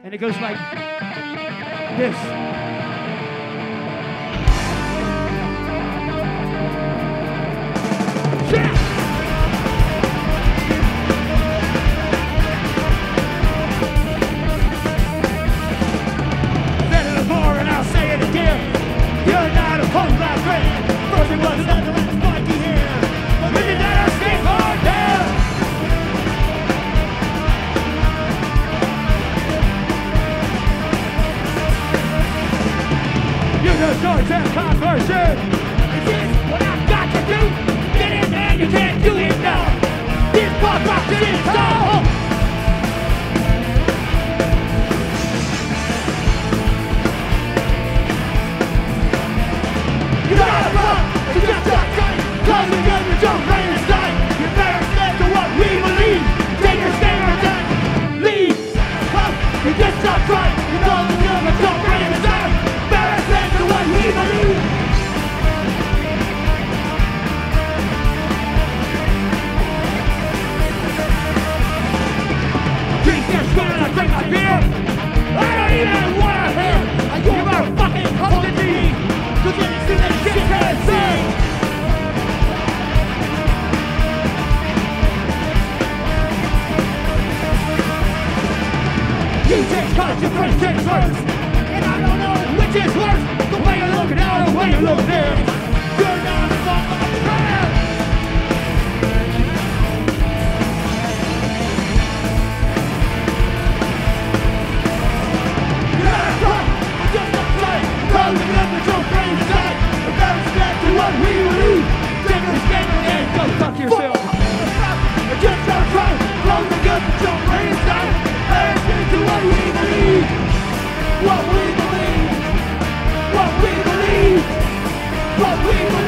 And it goes like this. Yeah! Said it before and I'll say it again. You're not a punk, my friend. First it was another and spiky hair. But when you let us stay hard down. You just don't have conversion. Is this what I've got to do? Get in there, you can't do it now. This punk rock shit is all. You gotta run, you just got tight. Cause we're gonna jump right inside. You better stand to what we believe. Take your stand or die. Leave, come, you just got right. You know we're gonna jump right inside. Better stand to what we believe. Drink this man, I drink my beer. I don't even wanna hear. I give our fucking hold to me. Cause when you see that shit can't sing. You take concentration first. And I don't know which is worse. The way you're looking out or the way you're looking in. You're not a fucking fan. You're not a fuck, you're just a fight. Cause we're gonna jump right inside. We're gonna stand to what we believe. Take a stand and go fuck yourself. We're just gonna try. Cause we're gonna jump right inside. Better stand to what we believe. What we believe. What we believe. What we believe.